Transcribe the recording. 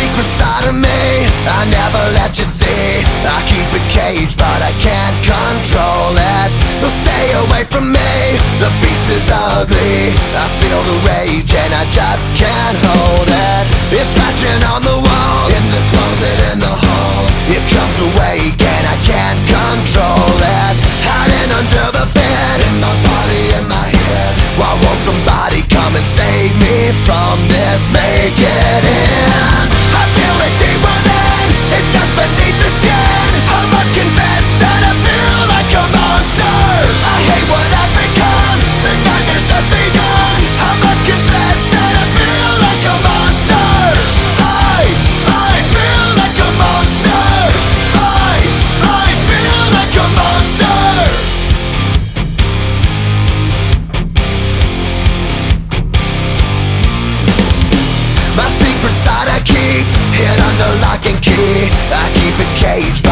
secret side of me I never let you see. I keep it caged but I can't control it. So stay away from me, the beast is ugly. I feel the rage and I just can't hold it. It's scratching on the walls, in the closet, in the halls. It comes awake and I can't control it. Hiding under the bed, in my body, in my head. Why won't somebody come and save me from this? Make it end. I feel it deep within, it's just beneath the skin. I must confess that I feel like a monster. I hate what I've become, the nightmare's just begun. I must confess that I feel like a monster. I feel like a monster. I feel like a monster. My secret side I keep hid under lock and key. I keep it caged